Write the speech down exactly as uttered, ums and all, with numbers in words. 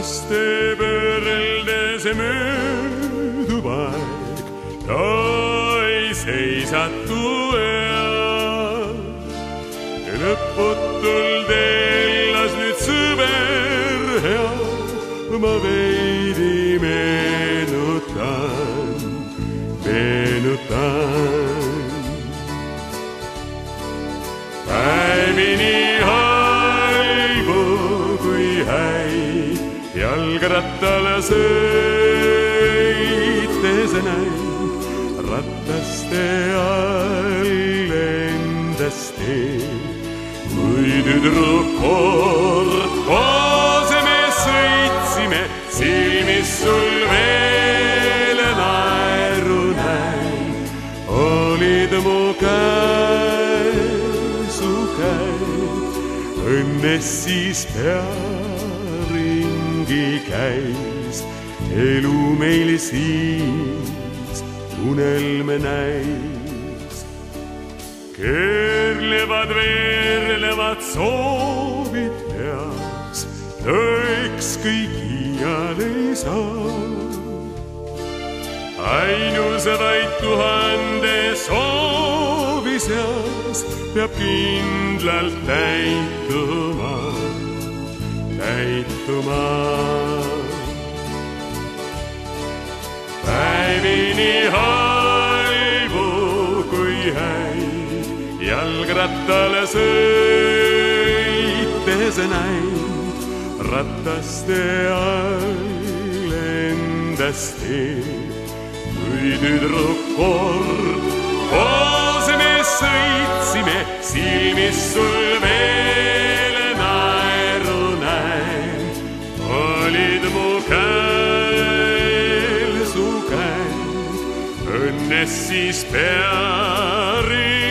rataste pööreldes möödub aeg, ta ei seisatu eas. Lõputul teel las nüüd sõber hea, ma veidi meenutan, meenutan. Päevini haibu kui häid, jalgrattale sõites näid, rataste all endas teed. Kui tüdruk kord koos me sõitsime, silmis sul veel naeru näin, olid mu käes su käed, õnnes siis pea ringi käis, elu meil siis unelme näis. Keerlevad veerlevad soovid peas, tõeks kõik iial ei saa. Ainus vaid tuhande soovi seas peab kindlalt täituma, täituma. Päevini halbu kui häid, jalgrattale sõites näid, rataste all endas teed. Kui tüdruk kord koos me sõitsime, silmis sul veel naeru näin, olid mu käel su käed, õnnes siis pea ringi